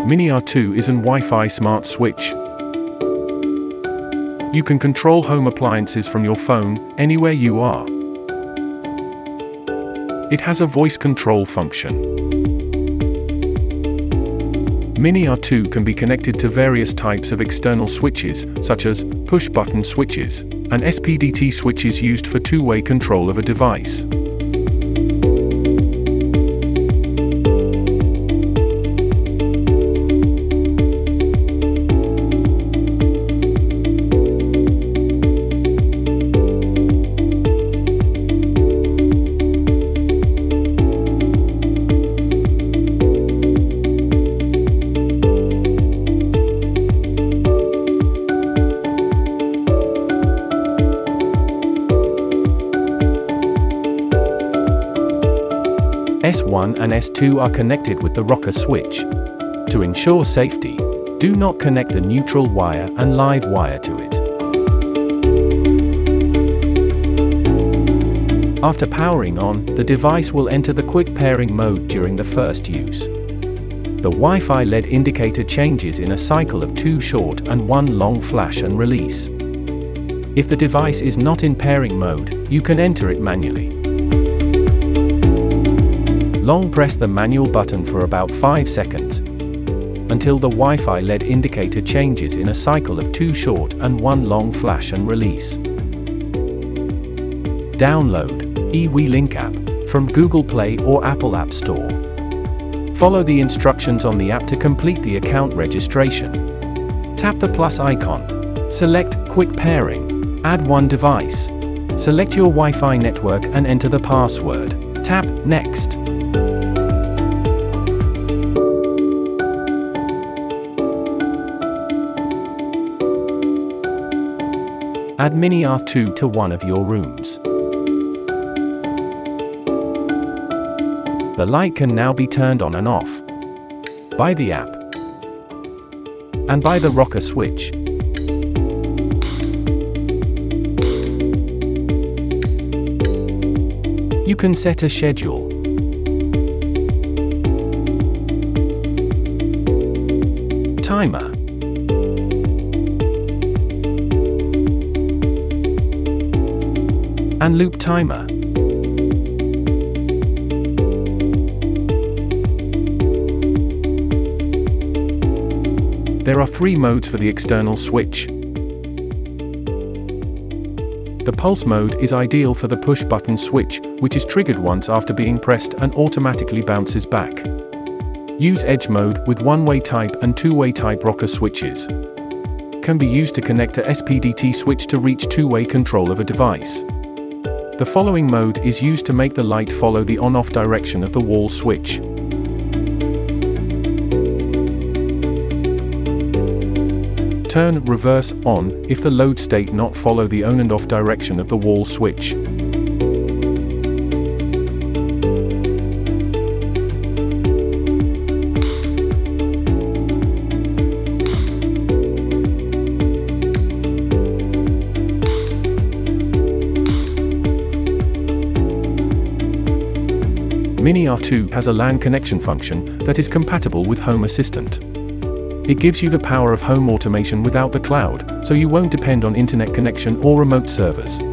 MINIR2 is an Wi-Fi smart switch. You can control home appliances from your phone, anywhere you are. It has a voice control function. MINIR2 can be connected to various types of external switches, such as push-button switches, and SPDT switches used for two-way control of a device. S1 and S2 are connected with the rocker switch. To ensure safety, do not connect the neutral wire and live wire to it. After powering on, the device will enter the quick pairing mode during the first use. The Wi-Fi LED indicator changes in a cycle of 2 short and 1 long flash and release. If the device is not in pairing mode, you can enter it manually. Long press the manual button for about 5 seconds, until the Wi-Fi LED indicator changes in a cycle of 2 short and 1 long flash and release. Download eWeLink app from Google Play or Apple App Store. Follow the instructions on the app to complete the account registration. Tap the plus icon. Select Quick Pairing. Add one device. Select your Wi-Fi network and enter the password. Tap Next. Add MINIR2 to one of your rooms. The light can now be turned on and off by the app and by the rocker switch. You can set a schedule, timer, and loop timer. There are 3 modes for the external switch. The pulse mode is ideal for the push-button switch, which is triggered once after being pressed and automatically bounces back. Use edge mode with one-way type and two-way type rocker switches. Can be used to connect a SPDT switch to reach two-way control of a device. The following mode is used to make the light follow the on-off direction of the wall switch. Turn reverse on if the load state not follow the on and off direction of the wall switch. MINIR2 has a LAN connection function that is compatible with Home Assistant. It gives you the power of home automation without the cloud, so you won't depend on internet connection or remote servers.